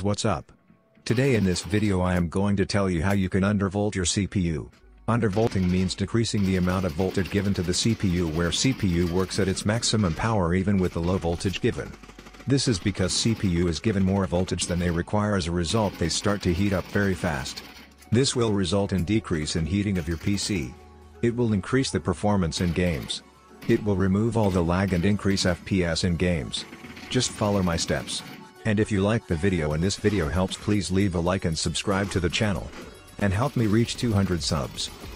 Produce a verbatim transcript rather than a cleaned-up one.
What's up? Today in this video I am going to tell you how you can undervolt your C P U. Undervolting means decreasing the amount of voltage given to the C P U where C P U works at its maximum power even with the low voltage given. This is because C P U is given more voltage than they require, as a result they start to heat up very fast. This will result in decrease in heating of your P C. It will increase the performance in games. It will remove all the lag and increase F P S in games. Just follow my steps. And if you like the video and this video helps, please leave a like and subscribe to the channel. And help me reach two hundred subs.